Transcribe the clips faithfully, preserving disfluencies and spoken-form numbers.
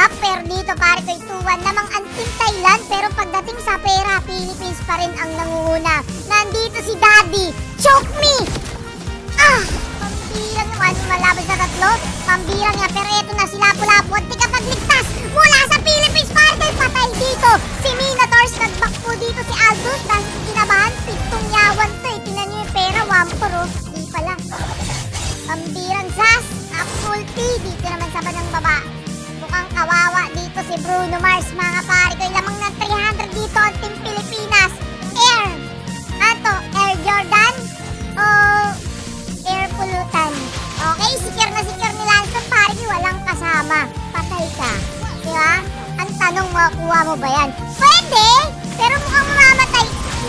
Snapper dito pare ko, two one namang anting Thailand, pero pagdating sa pera, Philippines pa rin ang nangunguna. Nandito si Daddy, choke me! Ah! Pambirang yung ano malaban sa tatlo, pambirang nga, pero eto na si Lapu-Lapu at tikapagligtas mula sa Philippines pare ko, patay dito si Minotaurs, nagbak po dito si Aldous dahil kinabahan, pitong yawan to eh, tinan nyo yung pera, wampor oh, di pala. Pambirang Zaz, ulti dito naman sa banang baba. Mukhang kawawa dito si Bruno Mars mga pare ko. Lamang ng three hundred dito ang Team Pilipinas. Air. Ato, Air Jordan o Air Pulutan. Okay, secure na secure ni Lanson pare ko. Walang kasama. Patay ka. Diba? Ang tanong, makuha mo ba yan? Pwede! Pero mukhang mamamatay.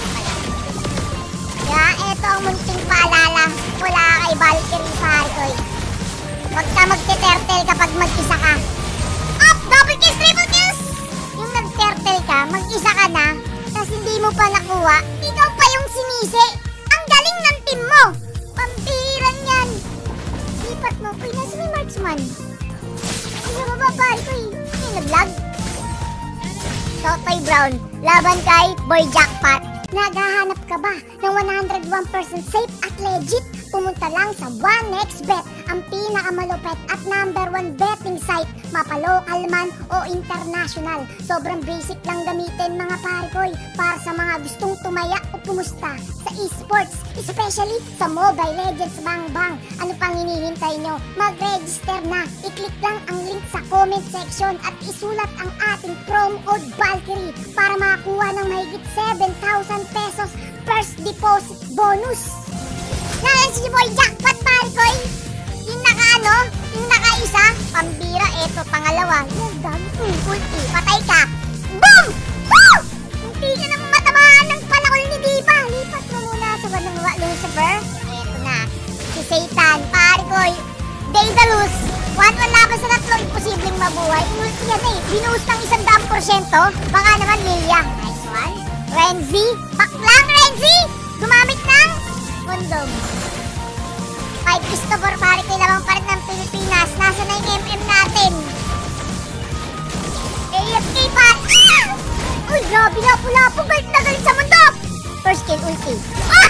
Diba? Ito ang munting paalala mula kay Valkyrie pare ko. Huwag ka magte-turtle kapag mag-isa ka. Up! Double kills, triple kills! Yung nag-turtle ka, mag-isa ka na, tapos hindi mo pa nakuha, ikaw pa yung sinisi. Ang galing ng team mo! Pampiran yan! Lipat mo, uy, nasa may marksman. Ay, nababa pare ko eh. Ay, nag-lag. Totoy Brown, laban kay Boy Jackpot. Naghahanap ka ba ng one hundred one percent safe at legit? Pumunta lang sa OneXBet, ang pinakamalupet at number one betting site, mapa-local man o international. Sobrang basic lang gamitin mga parikoy para sa mga gustong tumaya o pumusta sa esports, especially sa Mobile Legends Bang Bang. Ano pang hinihintay nyo? Mag-register na. I-click lang ang link sa comment section at isulat ang ating promo code Valkyrie para makakuha ng mahigit seven thousand pesos first deposit bonus. Nahan si Boy Jackpot parikoy. Yung naka ano, yung naka-isa, pambira, eto pangalawa. Yung dami, hmm, ulti, patay ka. Boom! Woo! Hindi ka na matamaan ng palakol ni Diva. Lipat mo muna sa banang Lucifer. Eto na, si Satan, parikoy. Daedalus, one one laban sa tatlo, imposibleng mabuhay. Ulti yan eh, binuhos ng isang daang porsyento. Baka naman Lilia. Nice one. Renzi, baklang Renzi! Gumamit ng kondom. Five Christopher pare ko, lamang pa rin ng Pilipinas. Nasa na yung M M natin? A F K pa. Ah! Uy, grabe, lapu-lapu. Galit na galit sa mundo. First kill, ulti. Ah!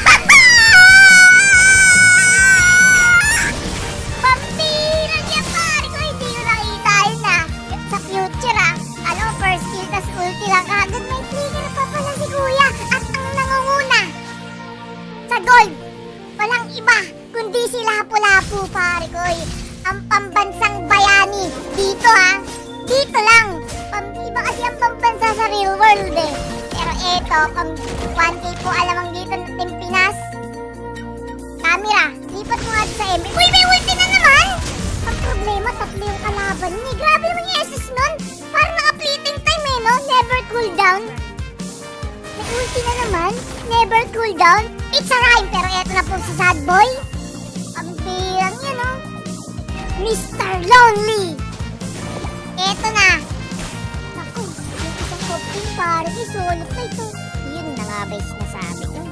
Pampira niya pare ko. Hindi ko nakita yun na. Sa future ah. Ano, first kill, tas ulti lang. Agad may trigger pa pala si kuya. At ang nangunguna sa gold, walang iba kundi si Lapu-Lapu pare ko. Ang pambansang bayani dito ha. Dito lang. Pam, iba kasi ang pambansa sa real world eh. Pero eto, pang one K po alamang dito ng Team Pinas. Camera, lipat mo nga sa M M. Uy, may ulti na naman! Ang problema, tatlo yung kalaban niya. Grabe naman yung S S nun. Parang naka-fleeting time eh, no? Never cool down. May ulti na naman. Never cool down. It's a rhyme, pero eto na po si Sad Boy. Ang birang yan, no? Mister Lonely. Eto na. Naku, yung isang coping pare, isulit na ito. Yun na nga ba yung sinasabi ko.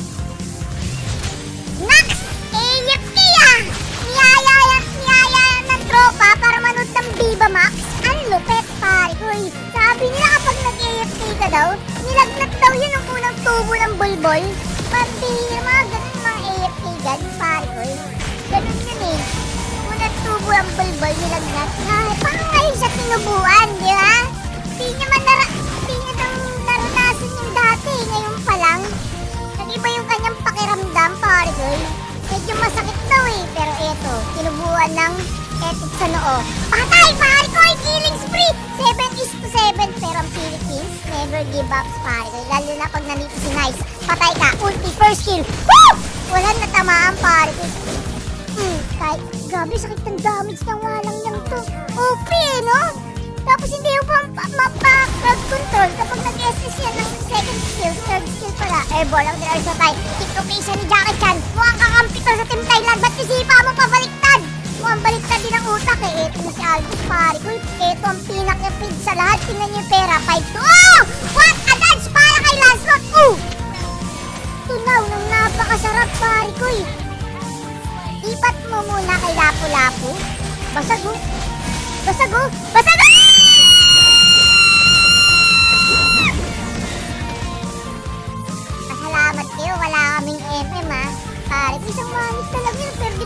Next! A F K ah! Niyaya, niyaya ng tropa para manood ng Viva Max. Ang lupet pare ko. Sabi nila kapag nag-A F K ka daw, nilagnat daw yun ang unang tubo ng bulbol. Pambihir, mga ganun mga A F K guns pare ko. Ganun yun eh. Unang tubo ang bulbol, nilagnat. Ay, parang ngayon siya tinubuan, di ba? Di niya man nara... Di niya daw naranasan yung dati. Ngayon pa lang. Nag-iba yung kanyang pakiramdam pare ko. Medyo masakit daw eh. Pero eto, tinubuan ng etik sa noo. Patay pare ko! Killing spree! seven is to seven. Pero ang Philippines never give up pare ko. Lalo na pag nandito si Nice. Patay ka! Ulti first kill! Woo! Walang natamaan pare ko. Hmm, kahit grabe sakit ng damage ng walang niyang to. O P eh, no? Tapos hindi yung mapa-crowd control kapag nag-S S yan ng second skill, third skill pala. Airball ang dinars na tayo. Kick-occasion ni Jackie Chan. Mukhang kakampi to sa Team Thailand. Ba't isipa mo pabaliktad? Mukhang baliktad din ang utak eh. Eto na si Albus pare ko. Eto ang pinak niya feed sa lahat. Tingnan niyo yung pera. five to oh! What a dodge para kay Lancelot. Oh! Tunaw ng napakasarap pare ko eh. Ipat mo muna kay Lapu-Lapu. Basag oh. Basag oh. Basag oh!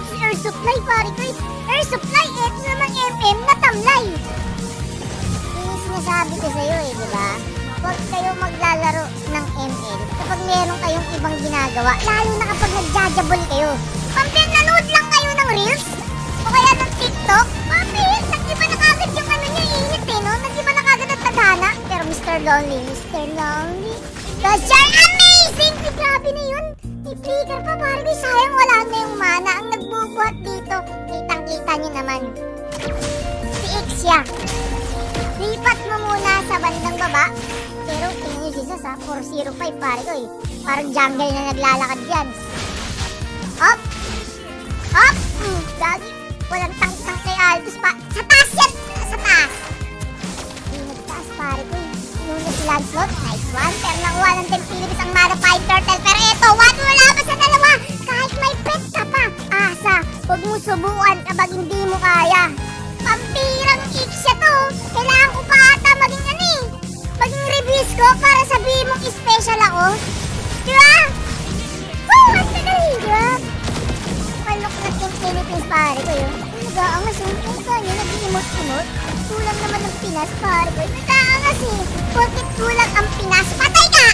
si Air Supply, pare ko. Air Supply, eto naman M M na tamlay. Yun yung sinasabi ko sa'yo eh, di ba? Huwag kayo maglalaro ng M L kapag meron kayong ibang ginagawa, lalo na kapag nagjajabol kayo. Pampir, nanood lang kayo ng Reels o kaya ng TikTok. Pampir, nag-iba na kagad yung ano niya, init eh, no? Nag-iba na kagad ang tadhana. Pero Mister Lonely, Mister Lonely, cause you're amazing! Ay, grabe na yun. I-flicker pa, pare ko. Sayang wala na yung mana. Ang nagbubuhat dito, kitang-kita nyo naman. Si Ixia. Lipat mo muna sa bandang baba. Pero tingnan nyo si Sas ha, four oh five pare ko eh. Parang jungle na naglalakad yan. Hop! Hop! Hmm, dagi. Walang tang-tang kay Aldous pa. Sa taas yan! Sa taas! Hindi nagtaas pare ko eh. Nuna si Lancelot. Nice one. Pero nakuha ng Team Philippines ang mana five turtle. Pero eto, one mo laban sa dalawa. Kahit may pet ka pa. Asa, huwag mo subukan kapag hindi mo kaya. Pampirang Ixia to. Kailangan ko pa ata maging ano eh. Maging reviews ko para sabihin mong special ako. Diba? Woo! Ang tagal eh. Diba? Palok na Team Philippines pare ko yun. Nag-aangas yung kung kanya nag-emote-emote. Kulang naman ng Pinas pare ko. Nag-aangas eh. Bakit kulang ang Pinas? Patay ka!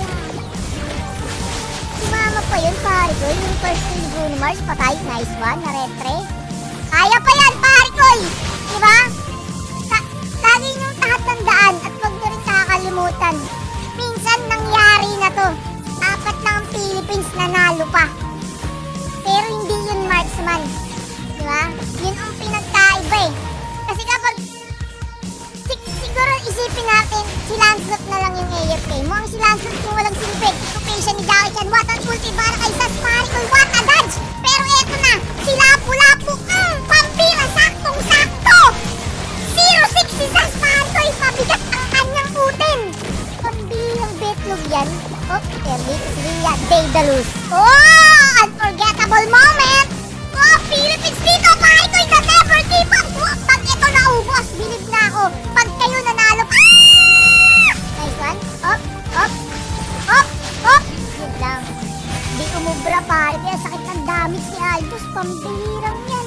Si mama pa yun pare ko. Yung first in Bruno Mars patay. Nice one. Naretre. Kaya pa yan pare ko eh. Diba? Ta- lagi niyong tatandaan at huwag niyo rin kakalimutan. Minsan nangyari na to. Apat lang ang Philippines nanalo pa. Pero hindi yun marksman. Diba? Yun ang pinagkaiba eh. Kasi kapag sig siguro isipin natin si Lancelot na lang yung A F K mo. Ang si Lancelot yung walang silpig. Occupation ni Jackie Chan. What an ulti para kay Sas Parikoy. What a dodge! Pero eto na. Si Lapu-Lapu. Mm, pampira. Saktong-sakto. zero six si Sas Parikoy. Pabigat ang kanyang putin. Pambirang betlog yan. Oh, early. Sige yan. Daedalus. Oh! Unforgettable moment. Oh, Philippines dito. Parikoy na never give up. Oh, pag ito naubos, bilib na ako. Pag kayo nanalo. Ah! Nice one. Hop, hop, hop, hop. Yun lang. Di umubra pare. Kaya sakit ng damage ni Aldous. Pambirang yan.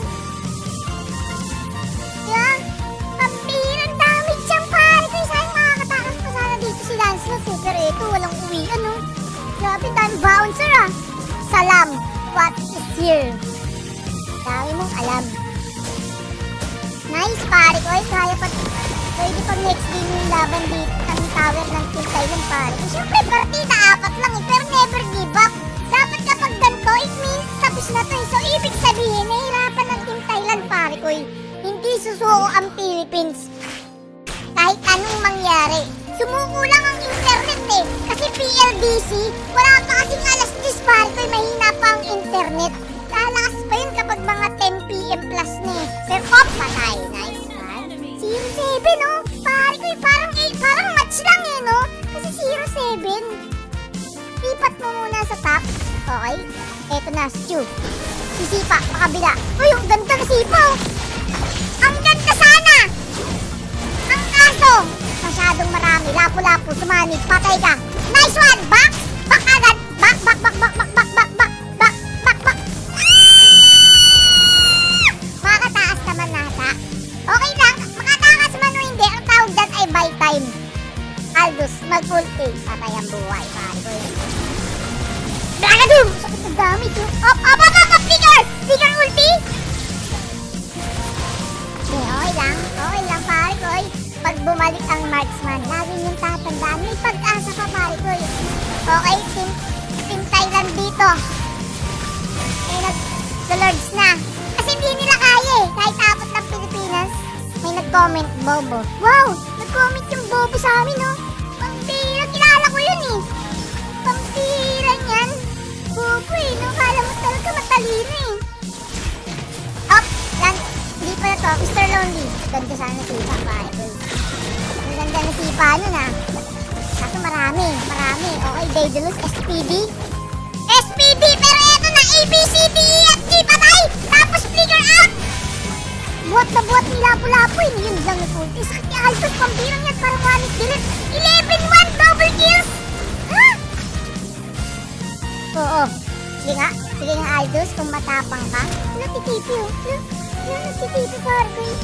Diba? Pambirang damage yan pare. Kaya saan makakatakas pa sana dito si Lancelot eh. Pero ito walang uwi. Ano? Grabe, dami bouncer ah. Salam. What is here? Dami mong alam. Nice pare ko. Ay, kaya pa. Pwede pag next game yung laban dito ng tower ng Team Thailand pare. Siyempre, partida apat lang eh. Pero never give up. Dapat kapag ganito, it means tapos na to eh. So, ibig sabihin, nahirapan ng Team Thailand pare ko eh. Hindi susuko ang Philippines. Kahit anong mangyari. Sumuko lang ang internet eh. Kasi P L D C, wala pa kasing alas diyes pare ko eh. Mahina pa ang internet. Lalakas pa yun kapag mga ten P M plus na eh. Pero pop, patay. Nice one. zero seven oh. Pare ko eh, parang, eh, parang match lang eh no. Kasi zero seven. Lipat mo muna sa top. Okay. Eto na, Stu. Sisipa, pakabila. Uy, ang ganda na sipa oh. Ang ganda sana. Ang kaso, masyadong marami. Lapu-lapu, sumanib, patay ka. Nice one. Back. Back agad. Back, back, back, back, back, back, back, back. Back, back, back. Makataas naman nata. Okay lang, makatakas man o hindi, ang tawag dyan ay buy time. Aldous, mag-ulti. Patay ang buhay, pare ko yun. Dragadum! Sakit na damage yun. Op, op, op, op, op, flicker! Flicker ulti! Okay, okay lang. Okay lang, pare ko. Pag bumalik ang marksman, lagi niyong tatandaan. May pag-asa pa, pare ko. Okay, team, team Thailand dito. Eh, nag-lords na. Kasi hindi nila kaya eh. Kahit apat ng Pilipinas, may nag-comment, Bobo. Wow! Nag-comment yung Bobo sa amin, no? Pampira, kilala ko yun eh. Pampira niyan. Bobo eh, no? Kala mo talaga matalino eh. Up! Yan. Hindi pa na to. Mister Lonely. Ganda sana sipa, pare ko. Ang ganda na sipa nun ah. Kaso marami, marami. Okay, Daedalus, S P D. S P D, pero eto na, A, B, C, D, E, F, G, patay! Tapos flicker out! Buhat na buhat ni Lapu-Lapu eh. Yun lang na po. Sakit ni Aldous, pambirang yan, parang one hit delete. eleven one, double kills! Ha? Oo. Sige nga, sige nga Ronaldos kung matapang ka. Nagtitipi oh. Nagtitipi pare ko eh.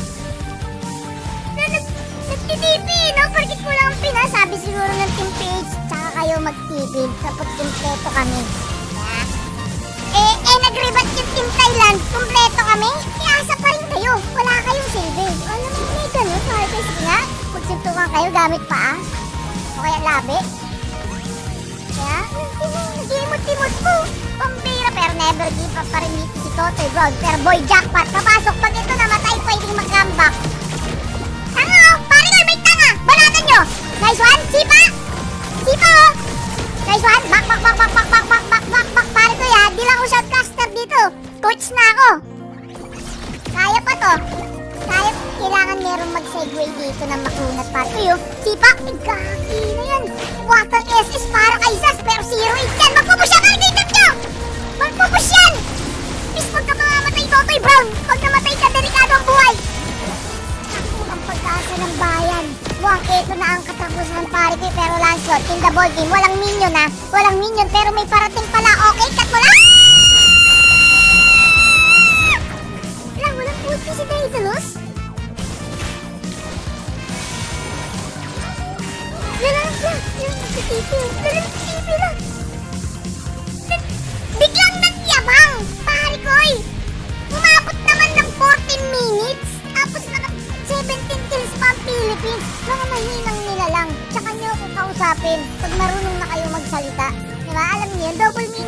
Nagtitipi no? Porkit ko lang ang Pinas. Sabi siguro ng Team P H tsaka kayo magtipid kapag kumpleto kami. Eh, eh nag-rebat yung Team Thailand. Kumpleto kami. Iasa pa rin kayo. Wala kayong silbi. Alam mo may ganun pare ko. Sige nga. Magsintukan kayo gamit pa ah. O kaya labi. Kaya, nag-imot-imot po. Pambira, pero never give up pa rin dito si Totoy Brown. Pero boy, jackpot. Kapasok pag ito namatay, pwedeng mag-comeback. Tanga oh! Pare ko, may tanga! Balatan nyo! Nice one! Sipa! Sipa oh! Nice one! Back, back, back, back, back, back, back, back, back, back. Pare ko ya, di lang ako shotcaster dito. Coach na ako. Kaya pa to. Kaya, kailangan merong mag-segue dito na makunat pare ko yun. Sipa! Igaki na yan! Water S S para kay Zaz, pero zero eight yan! Magpupush yan! Pare dito nyo! Magpupush yan! Miss, pagka mamamatay Totoy Brown! Pag namatay ka, delikado ang buhay! Ako ang pag-asa ng bayan. Mukhang ito na ang katapusan pare ko, pero Lancelot, in the ball game, walang minion ha. Walang minion, pero may parating pala. Okay, cut mo lang! Wala, walang ulti si Daedalus. Yan lang, yan, yan, nagtitipi. Yan, nagtitipi lang. Biglang nagyabang, pare ko eh. Umabot naman ng fourteen minutes. Tapos naka seventeen kills pa ang Philippines. Mga mahinang nila lang. Tsaka nyo ako kausapin pag marunong na kayo magsalita. Diba? Alam niyo, double meaning